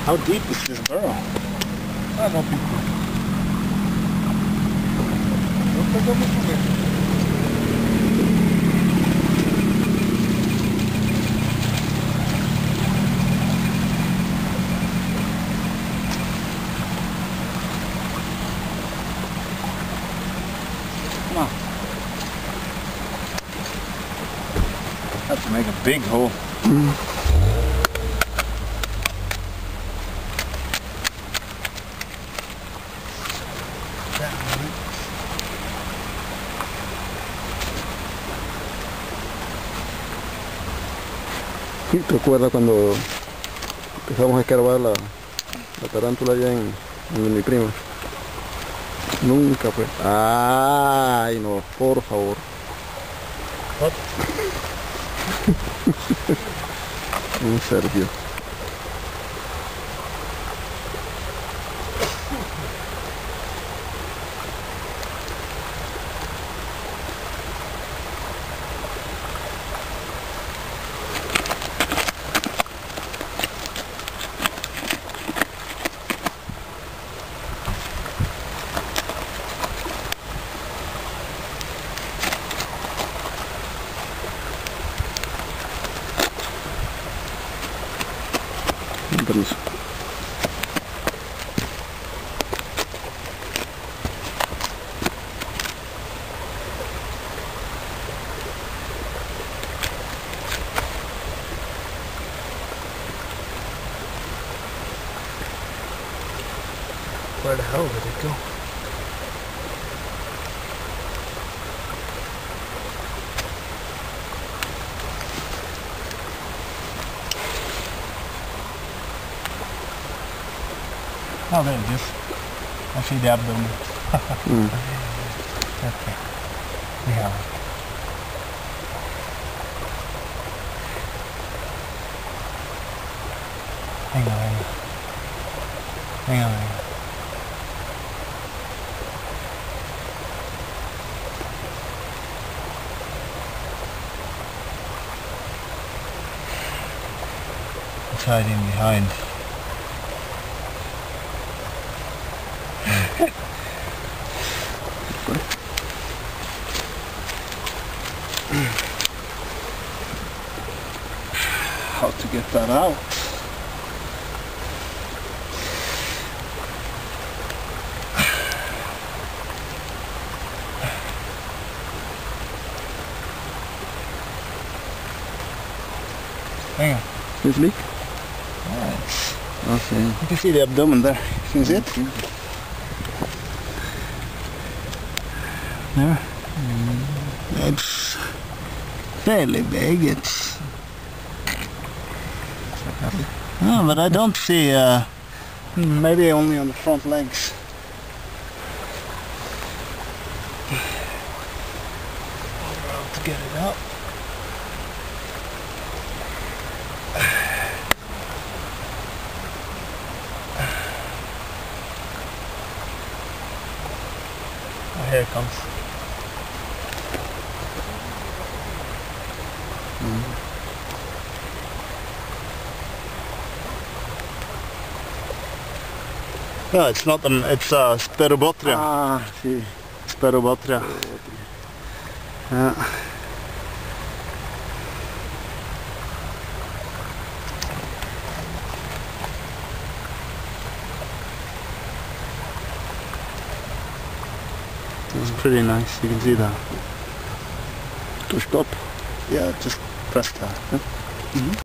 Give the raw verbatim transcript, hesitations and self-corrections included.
How deep is this burrow? Ah, no big deal. No pegamos con eso. Come on. Have to make a big hole. Mm. ¿Sí? ¿Te acuerdas cuando empezamos a escarbar la, la tarántula allá en, en mi prima? Nunca fue. Ay, no, por favor. Un Sergio. Permiso. Where the hell did it go? Oh, there it is. I see the abdomen. Mm. Okay. We have it. Hang on, hang on. Hang on, hang on. It's hiding behind. How to get that out? Hang on. This leak? Nice. Okay. You can see the abdomen there. Can you see it? There. Mm, it's fairly big. It's. Oh, but I don't see. Uh, maybe only on the front legs. To get it out. Oh, here it comes. Mm. No, it's not an. It's uh, Sphaerobothria. Ah, sí. Sphaerobothria. Yeah. It's pretty nice. You can see that. To stop. Yeah, just press that. Yeah. Mm-hmm.